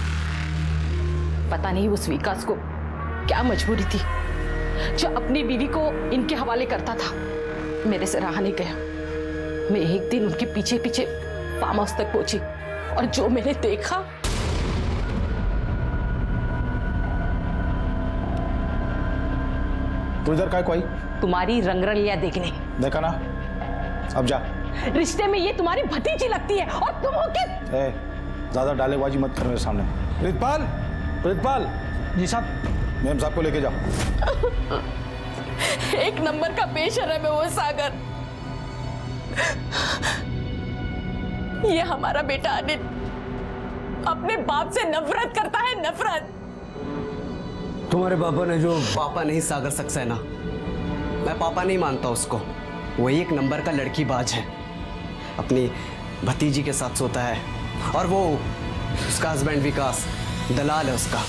पता नहीं उस विकास को क्या मजबूरी थी जो अपनी बीवी को इनके हवाले करता था। मेरे से रहा नहीं गया। मैं एक दिन उनके पीछे पीछे फार्म हाउस तक पहुंची और जो मैंने देखा, तू इधर काय कोई? तुम्हारी रंगरलिया देखने। देखा ना, अब जा। रिश्ते में ये तुम्हारी भतीजी लगती है और तुम हो के ए, ज्यादा डालेबाजी मत कर मेरे सामने। प्रीतपाल, प्रीतपाल। जी साहब। मैम साहब को लेके जाओ। एक नंबर का बेशरम है वो सागर। ये हमारा बेटा अनिल अपने बाप से नफरत करता है, नफरत। तुम्हारे पापा ने जो पापा नहीं सागर सक्सेना, मैं पापा नहीं मानता उसको। वो एक नंबर का लड़की बाज है, अपनी भतीजी के साथ सोता है और वो उसका हस्बैंड विकास दलाल है उसका।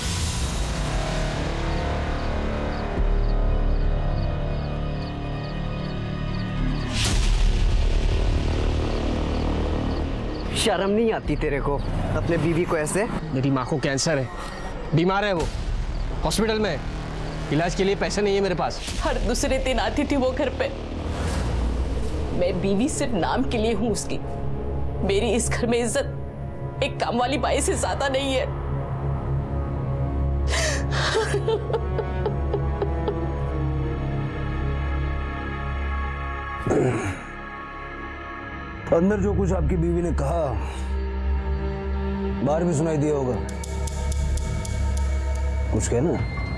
शर्म नहीं आती तेरे को अपने बीवी को ऐसे? मेरी माँ को कैंसर है, बीमार है, वो हॉस्पिटल में, इलाज के लिए पैसे नहीं है मेरे पास। हर दूसरे दिन आती थी वो घर पे। मैं बीवी सिर्फ नाम के लिए हूं उसकी। मेरी इस घर में इज्जत एक काम वाली बाई से ज्यादा नहीं है। अंदर जो कुछ आपकी बीवी ने कहा बाहर भी सुनाई दिया होगा। कुछ कहना?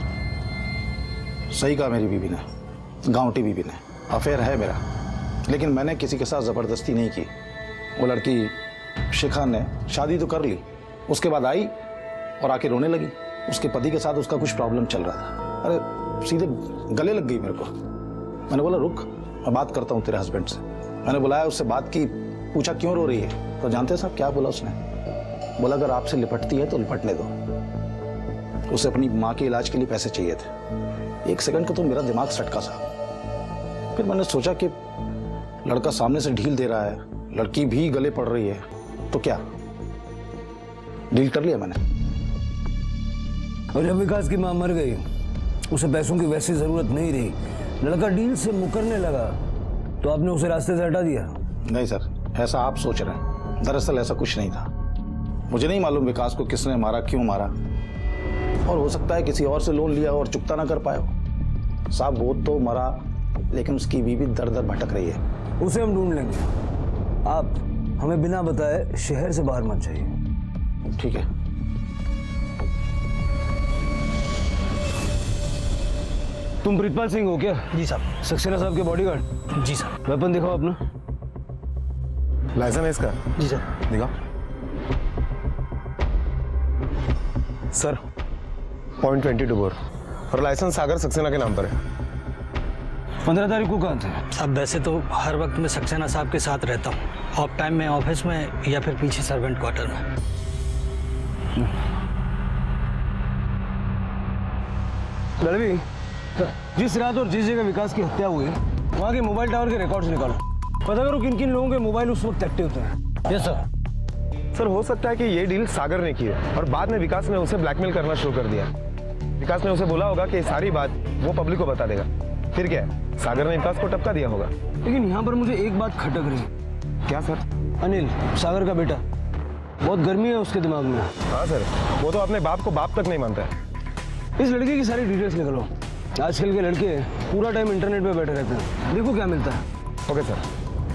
सही कहा मेरी बीवी ने, गांवटी बीवी ने। अफेयर है मेरा, लेकिन मैंने किसी के साथ जबरदस्ती नहीं की। वो लड़की शिखा ने शादी तो कर ली, उसके बाद आई और आके रोने लगी। उसके पति के साथ उसका कुछ प्रॉब्लम चल रहा था। अरे सीधे गले लग गई मेरे को। मैंने बोला रुक, मैं बात करता हूँ तेरे हस्बैंड से। मैंने बुलाया, उससे बात की, पूछा क्यों रो रही है। तो जानते हैं साहब क्या बोला उसने? बोला अगर आपसे लिपटती है तो लिपटने दो। उसे अपनी माँ के इलाज के लिए पैसे चाहिए थे। एक सेकंड का तो मेरा दिमाग सटका साहब। फिर मैंने सोचा कि लड़का सामने से ढील दे रहा है, लड़की भी गले पड़ रही है, तो क्या डील कर लिया मैंने। और जब विकास की माँ मर गई, उसे पैसों की वैसी जरूरत नहीं रही, लड़का डील से मुकरने लगा, तो आपने उसे रास्ते से हटा दिया? नहीं सर, ऐसा आप सोच रहे हैं, दरअसल ऐसा कुछ नहीं था। मुझे नहीं मालूम विकास को किसने मारा, क्यों मारा, और हो सकता है किसी और से लोन लिया और चुकता ना कर पाया हो। साहब वो तो मरा, लेकिन उसकी बीवी दर दर भटक रही है। उसे हम ढूंढ लेंगे, आप हमें बिना बताए शहर से बाहर मत जाइए। ठीक है। तुम प्रीतपाल सिंह हो क्या? जी साहब। सक्सेना साहब के बॉडीगार्ड? जी साहब। वेपन दिखाओ अपना। लाइसेंस है इसका? जी सर। दिखाओ। Sir point twenty two bore और लाइसेंस सागर सक्सेना के नाम पर है। पंद्रह तारीख को कहाँ थे? अब वैसे तो हर वक्त मैं सक्सेना साहब के साथ रहता हूँ, ऑफ टाइम में ऑफिस में या फिर पीछे सर्वेंट क्वार्टर में। लड़वी, जिस रात और जिस जगह विकास की हत्या हुई वहाँ के मोबाइल टावर के रिकॉर्ड्स निकालो, पता करो किन किन लोगों के मोबाइल उस वक्त एक्टिव थे। Yes sir. सर हो सकता है कि ये डील सागर ने की है और बाद में विकास ने उसे ब्लैकमेल करना शुरू कर दिया। विकास ने उसे बोला होगा कि सारी बात वो पब्लिक को बता देगा, फिर क्या है, सागर ने विकास को टपका दिया होगा। लेकिन यहाँ पर मुझे एक बात खटक रही। क्या सर? अनिल, सागर का बेटा, बहुत गर्मी है उसके दिमाग में। हाँ सर, वो तो अपने बाप को बाप तक नहीं मानता है। इस लड़के की सारी डिटेल्स निकालो। आजकल के लड़के पूरा टाइम इंटरनेट पे बैठे रहते हैं, देखो क्या मिलता है। Okay sir.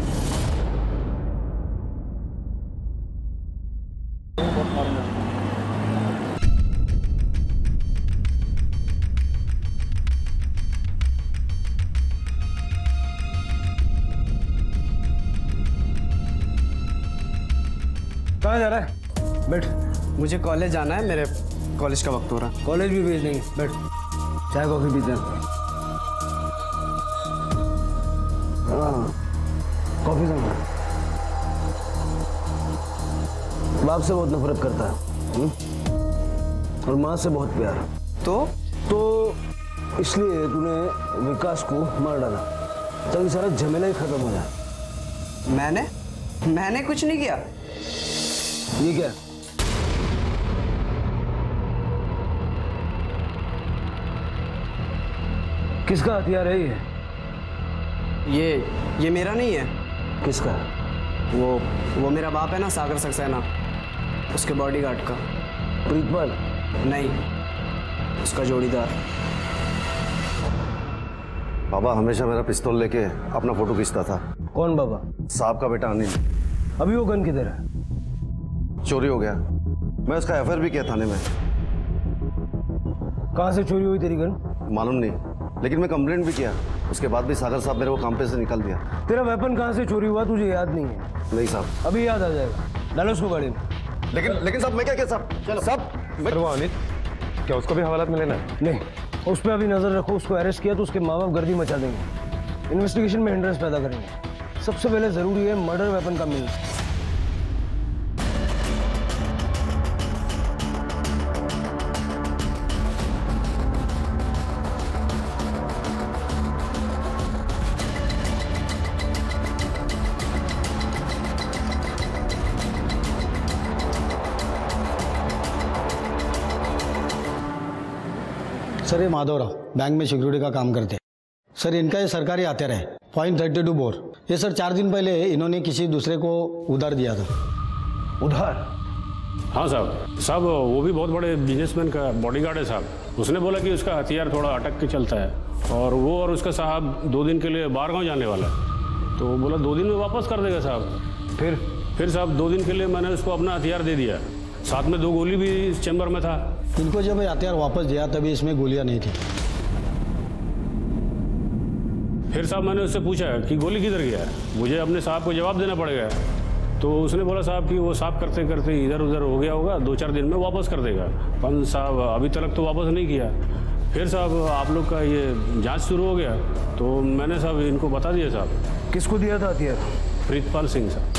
कहाँ जा रहा है? बैठ। मुझे कॉलेज जाना है, मेरे कॉलेज का वक्त हो रहा। कॉलेज भी भेज देंगे, बैठ। चाय कॉफी पीते हैं। हाँ, कॉफी से बाप से बहुत नफरत करता है हुँ? और माँ से बहुत प्यार। तो तो इसलिए तूने विकास को मार डाला ताकि सारा झमेला ही खत्म हो जाए। मैंने मैंने कुछ नहीं किया। ये क्या? किसका हथियार है ये? ये ये मेरा नहीं है। किसका? वो वो मेरा बाप है ना, सागर सक्सेना, उसके बॉडीगार्ड का। प्रीतपाल? नहीं, उसका जोड़ीदार। बाबा हमेशा मेरा पिस्तौल लेके अपना फोटो खींचता था। कौन बाबा? साहब का बेटा अनिल। अभी वो गन किधर है? चोरी हो गया। मैं उसका एफ आई आर भी किया थाने में। कहाँ से चोरी हुई तेरी गन? मालूम नहीं, लेकिन मैं कंप्लेंट भी किया। उसके बाद भी सागर साहब मेरे को काम पे से निकाल दिया। तेरा वेपन कहाँ से चोरी हुआ तुझे याद नहीं है? नहीं साहब। अभी याद आ जाएगा, डालो उसको गाड़ी में। लेकिन लेकिन साहब मैं क्या क्या साहब? चलो साहब। वो अनिल, क्या उसको भी हवालात में लेना है? नहीं, उस पर अभी नजर रखो। उसको अरेस्ट किया तो उसके माँ बाप गर्दी मचा देंगे, इन्वेस्टिगेशन में इंटरेस्ट पैदा करेंगे। सबसे पहले जरूरी है मर्डर वेपन का मिलना। सर ये माधवराव बैंक में सिक्योरिटी का काम करते हैं। सर इनका ये सरकारी हथियार है पॉइंट थर्टी टू बोर। ये सर चार दिन पहले इन्होंने किसी दूसरे को उधार दिया था। उधार? हाँ साहब। साहब वो भी बहुत बड़े बिजनेसमैन का बॉडीगार्ड है साहब। उसने बोला कि उसका हथियार थोड़ा अटक के चलता है और वो और उसका साहब दो दिन के लिए बाहर गाँव जाने वाला है, तो बोला दो दिन में वापस कर देगा साहब। फिर फिर साहब दो दिन के लिए मैंने उसको अपना हथियार दे दिया, साथ में दो गोली भी इस चैम्बर में था। इनको जब हथियार वापस दिया तभी इसमें गोलियां नहीं थी। फिर साहब मैंने उससे पूछा कि गोली किधर गया, मुझे अपने साहब को जवाब देना पड़ेगा। तो उसने बोला साहब कि वो साफ करते करते इधर उधर हो गया होगा, दो चार दिन में वापस कर देगा। पर साहब अभी तक तो वापस नहीं किया। फिर साहब आप लोग का ये जांच शुरू हो गया तो मैंने साहब इनको बता दिया साहब। किसको दिया था हथियार? प्रीतपाल सिंह साहब।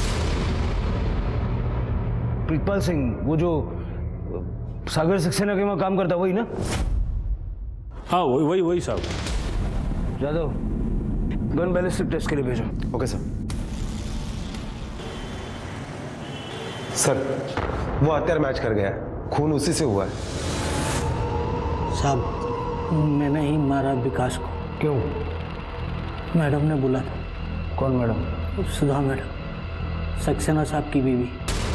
प्रीतपाल सिंह वो जो सागर सक्सेना के वहाँ काम करता वही ना? हाँ वही वही वही साहब। जादव गन बैलिस्टिक टेस्ट के लिए भेजो। Okay sir. सर वो हथियार मैच कर गया है, खून उसी से हुआ है। साहब मैंने ही मारा विकास को। क्यों? मैडम ने बोला था। कौन मैडम? सुधा मैडम, सक्सेना साहब की बीवी।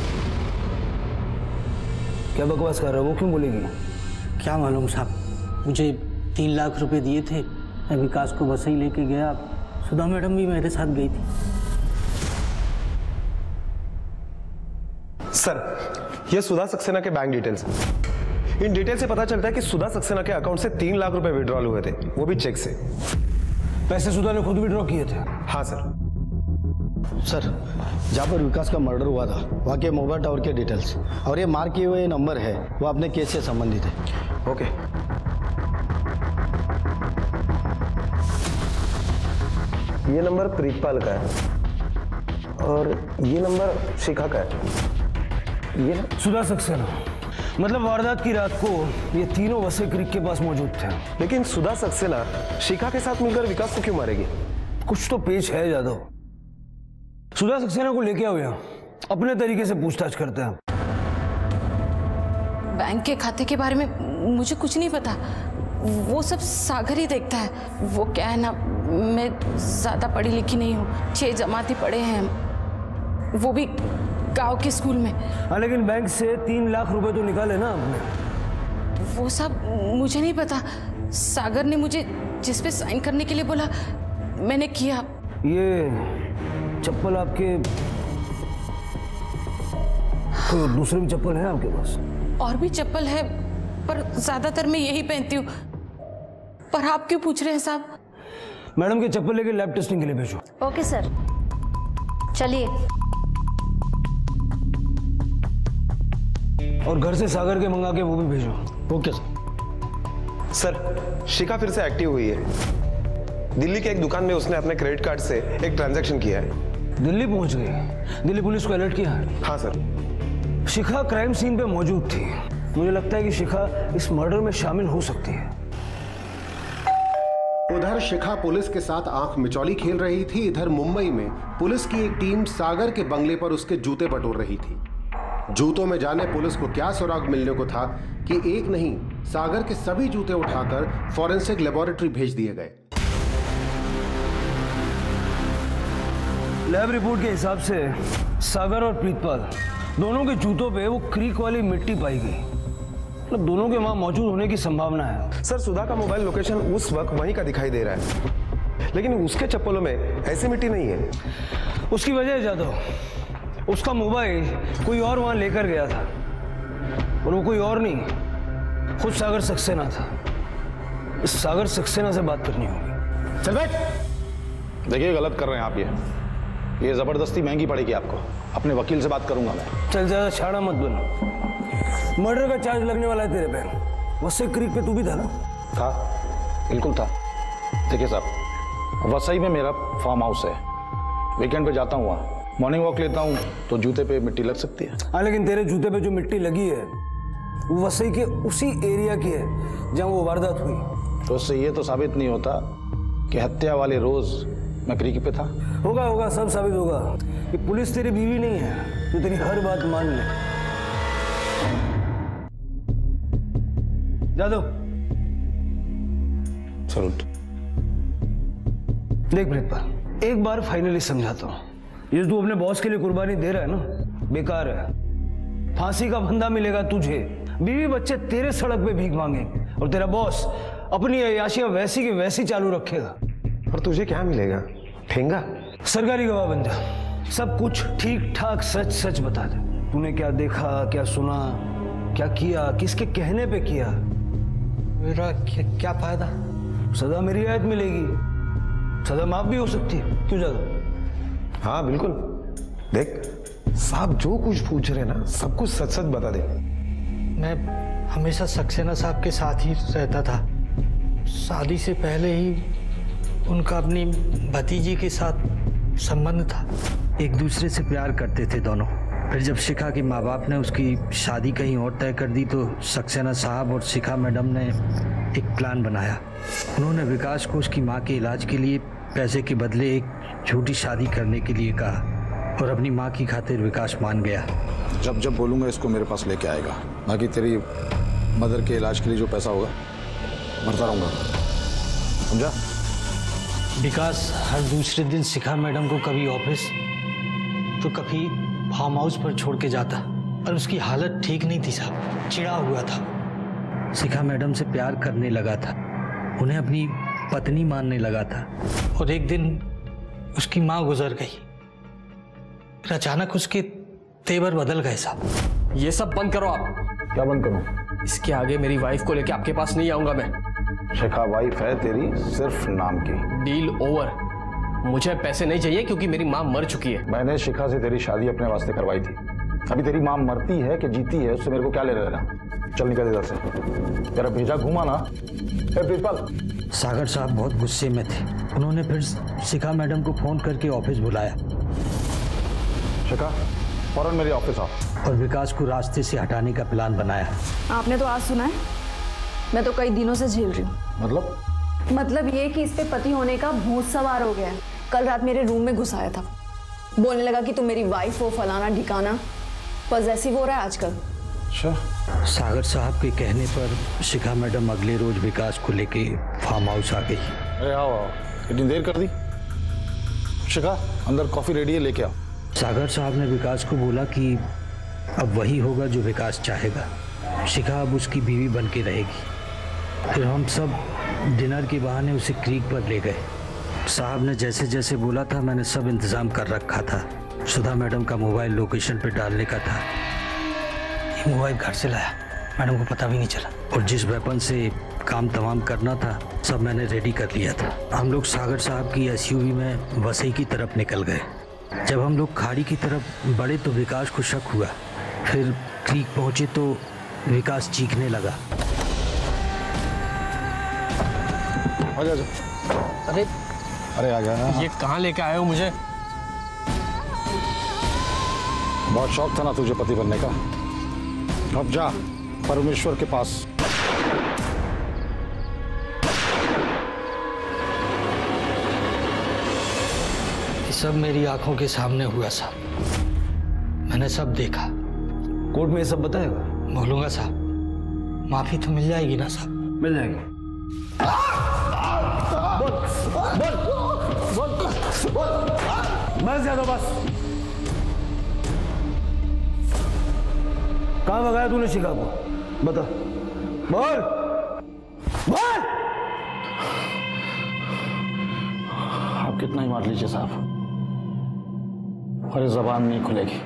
क्या बकवास कर रहा है? वो क्यों बोलेगी? क्या मालूम साहब, मुझे तीन लाख रुपए दिए थे, मैं विकास को बस ही लेके गया। सुधा मैडम भी मेरे साथ गई थी। सर ये सुधा सक्सेना के बैंक डिटेल्स हैं। इन डिटेल से पता चलता है कि सुधा सक्सेना के अकाउंट से तीन लाख रुपए विड्रॉल हुए थे, वो भी चेक से। पैसे सुधा ने खुद विड्रॉ किए थे? हाँ सर। सर जहाँ पर विकास का मर्डर हुआ था वहाँ के मोबाइल टावर के डिटेल्स और ये मार्क किए हुए नंबर है वो अपने केस से संबंधित है। ओके। ये नंबर प्रीतपाल का है और ये नंबर शिखा का है। ये सुधा सक्सेना। मतलब वारदात की रात को ये तीनों वसे क्रिक के पास मौजूद थे। लेकिन सुधा सक्सेना शिखा के साथ मिलकर विकास को क्यों मारेगी? कुछ तो पेच है जादव। सुधा सक्सेना को लेके आओ यहाँ, अपने तरीके से पूछताछ करते हैं। बैंक के खाते के बारे में मुझे कुछ नहीं पता, वो सब सागर ही देखता है। वो क्या है ना, मैं ज्यादा पढ़ी लिखी नहीं हूँ, छह जमाती पढ़े हैं हम, वो भी गांव के स्कूल में। हाँ लेकिन बैंक से तीन लाख रुपए तो निकाले ना आपने। वो सब मुझे नहीं पता, सागर ने मुझे जिस पे साइन करने के लिए बोला मैंने किया। ये चप्पल आपके तो दूसरे भी चप्पल है आपके पास? और भी चप्पल है पर ज्यादातर मैं यही पहनती हूँ। पर आप क्यों पूछ रहे हैं साहब? मैडम के चप्पल लेके लैब टेस्टिंग के लिए भेजो। ओके सर, चलिए। और घर से सागर के मंगा के वो भी भेजो। Okay sir. सर शिखा फिर से एक्टिव हुई है। दिल्ली के एक दुकान में उसने अपने क्रेडिट कार्ड से एक ट्रांजैक्शन किया है। दिल्ली पहुंच गई? दिल्ली पुलिस को अलर्ट किया है? हाँ सर। शिखा क्राइम सीन पे मौजूद थी। मुझे लगता है कि शिखा इस मर्डर में शामिल हो सकती है। उधर शिखा पुलिस के साथ आंख मिचौली खेल रही थी, इधर मुंबई में पुलिस की एक टीम सागर के बंगले पर उसके जूते बटोर रही थी। जूतों में जाने पुलिस को क्या सुराग मिलने को था कि एक नहीं सागर के सभी जूते उठाकर फॉरेंसिक लेबोरेटरी भेज दिए गए। लैब रिपोर्ट के हिसाब से सागर और प्रीतपाल दोनों के जूतों पे वो क्रीक वाली मिट्टी पाई गई। मतलब दोनों के वहां मौजूद होने की संभावना है। सर सुधा का मोबाइल लोकेशन उस वक्त वहीं का दिखाई दे रहा है, लेकिन उसके चप्पलों में ऐसी मिट्टी नहीं है। उसकी वजह है जादव, उसका मोबाइल कोई और वहां लेकर गया था और वो कोई और नहीं, खुद सागर सक्सेना था। इस सागर सक्सेना से बात करनी होगी। चल बैठ। देखिए गलत कर रहे हैं आप, ये ये जबरदस्ती महंगी पड़ेगी आपको। अपने वकील से बात करूंगा मैं। चल ज्यादा छाड़ा मत बन। मर्डर का चार्ज लगने वाला है तेरे पे। वसई क्रीक पे तू भी था ना? था, बिल्कुल था। देखिए साहब, वसई में मेरा फार्म हाउस है, वीकेंड पे जाता हूँ वहाँ, मॉर्निंग वॉक लेता हूँ तो जूते पे मिट्टी लग सकती है। हाँ, लेकिन तेरे जूते पे जो मिट्टी लगी है वो वसई के उसी एरिया की है जहाँ वो वारदात हुई। तो उससे ये तो साबित नहीं होता कि हत्या वाले रोज मैं क्रीक पे था। होगा होगा, सब साबित होगा। ये पुलिस तेरी बीवी नहीं है जो तेरी हर बात मान ले। जादव सलूट। देख प्रीतपाल, एक बार फाइनली समझाता हूँ, ये तू अपने बॉस के लिए कुर्बानी दे रहा है ना, बेकार है। फांसी का फंदा मिलेगा तुझे, बीवी बच्चे तेरे सड़क पे भीख मांगेंगे और तेरा बॉस अपनी अय्याशियां वैसी की वैसी चालू रखेगा। और तुझे क्या मिलेगा? ठेंगा? सरकारी गवाह बन जा, सब कुछ ठीक ठाक सच सच बता दे। तूने क्या देखा, क्या सुना, क्या किया, किसके कहने पे किया। मेरा क्या, क्या फायदा? सदा मेरी रियायत मिलेगी, सदा माफ भी हो सकती है। क्यों जादव? हाँ बिल्कुल। देख साहब, जो कुछ पूछ रहे ना सब कुछ सच सच बता दे। मैं हमेशा सक्सेना साहब के साथ ही रहता था। शादी से पहले ही उनका अपनी भतीजी के साथ संबंध था। एक दूसरे से प्यार करते थे दोनों। फिर जब शिखा के माँ बाप ने उसकी शादी कहीं और तय कर दी तो सक्सेना साहब और शिखा मैडम ने एक प्लान बनाया। उन्होंने विकास को उसकी माँ के इलाज के लिए पैसे के बदले एक झूठी शादी करने के लिए कहा और अपनी माँ की खातिर विकास मान गया। जब जब बोलूंगा इसको मेरे पास लेके आएगा, बाकी तेरी मदर के इलाज के लिए जो पैसा होगा भरता रहूंगा, समझा? विकास हर दूसरे दिन शिखा मैडम को कभी ऑफिस तो कभी फार्म हाउस पर छोड़ के जाता और उसकी हालत ठीक नहीं थी साहब, चिढ़ा हुआ था। शिखा मैडम से प्यार करने लगा था, उन्हें अपनी पत्नी मानने लगा था। और एक दिन उसकी माँ गुजर गई, फिर अचानक उसके तेवर बदल गए साहब। ये सब बंद करो आप। क्या बंद करूं? इसके आगे मेरी वाइफ को लेके आपके पास नहीं आऊंगा मैं। शिखा वाइफ है तेरी, सिर्फ नाम की। Deal over. मुझे पैसे नहीं चाहिए क्योंकि मेरी माँ मर चुकी है। मैंने शिखा से तेरी शादी अपने वास्ते करवाई थी। अभी तेरी माँ मरती है कि जीती है उससे मेरे को क्या ले लेना। चल निकल इधर से, तेरा भेजा घुमा ना। प्रिंसिपल सागर साहब बहुत गुस्से में थे। उन्होंने फिर शिखा मैडम को फोन करके ऑफिस बुलाया। शिखा फौरन मेरे ऑफिस आओ। और विकास को रास्ते से हटाने का प्लान बनाया। आपने तो आज सुना है, मैं तो कई दिनों से झेल रही हूँ। मतलब? मतलब ये कि इस पे पति होने का भूत सवार हो गया है। कल रात मेरे रूम में घुस आया था, बोलने लगा कि तुम मेरी वाइफ हो, फलाना ढिकाना, पॉजेसिव हो रहा है आजकल। अच्छा। सागर साहब के कहने पर शिखा मैडम अगले रोज विकास को लेके फार्म हाउस आ गई। अरे आओ आओ, इतनी देर कर दी। शिखा अंदर कॉफी रेडी है, लेके आओ। सागर साहब ने विकास को बोला कि अब वही होगा जो विकास चाहेगा। शिखा अब उसकी बीवी बन के रहेगी। फिर हम सब डिनर के बहाने उसे क्रीक पर ले गए। साहब ने जैसे जैसे बोला था मैंने सब इंतजाम कर रखा था। सुधा मैडम का मोबाइल लोकेशन पे डालने का था। ये मोबाइल घर से लाया, मैडम को पता भी नहीं चला। और जिस वेपन से काम तमाम करना था सब मैंने रेडी कर लिया था। हम लोग सागर साहब की एसयूवी में वसई की तरफ निकल गए। जब हम लोग खाड़ी की तरफ बढ़े तो विकास को शक हुआ। फिर क्रीक पहुंचे तो विकास चीखने लगा। आजा आजा। अरे अरे आ गया। ये कहाँ लेके आए हो मुझे? बहुत शौक था ना तुझे पति बनने का। अब जा परमेश्वर के पास। ये सब मेरी आंखों के सामने हुआ साहब, मैंने सब देखा। कोर्ट में ये सब बताएगा? बोलूंगा साहब, माफी तो मिल जाएगी ना साहब? मिल जाएगी। बोल बोल बोल बोल बस ज्यादा बस। कहाँ भगाया तूने शिखा को? बता, बोल बोल। आप कितना ही मार लीजिए साहब, हमारी जबान नहीं खुलेगी।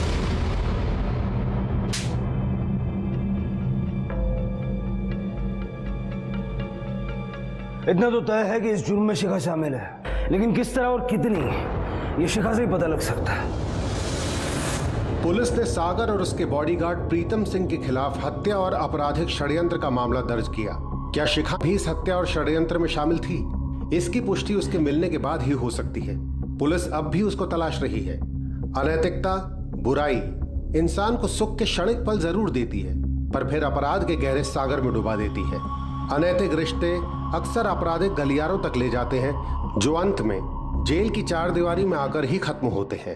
इतना तो तय है कि इस जुर्म में शिखा शामिल है, लेकिन किस तरह और कितनी, ये शिखा से ही पता लग सकता है। पुलिस ने सागर और उसके बॉडीगार्ड प्रीतम सिंह के खिलाफ हत्या और आपराधिक षड्यंत्र का मामला दर्ज किया। क्या शिखा भी इस हत्या और षड्यंत्र में शामिल थी? इसकी पुष्टि उसके मिलने के बाद ही हो सकती है। पुलिस अब भी उसको तलाश रही है। अनैतिकता, बुराई इंसान को सुख के क्षणिक पल जरूर देती है, पर फिर अपराध के गहरे सागर में डुबा देती है। अनैतिक रिश्ते अक्सर आपराधिक गलियारों तक ले जाते हैं, जो अंत में जेल की चार दीवारी में आकर ही खत्म होते हैं।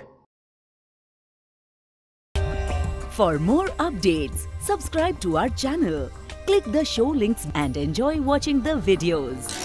For more updates, subscribe to our channel, click the show links and enjoy watching the videos.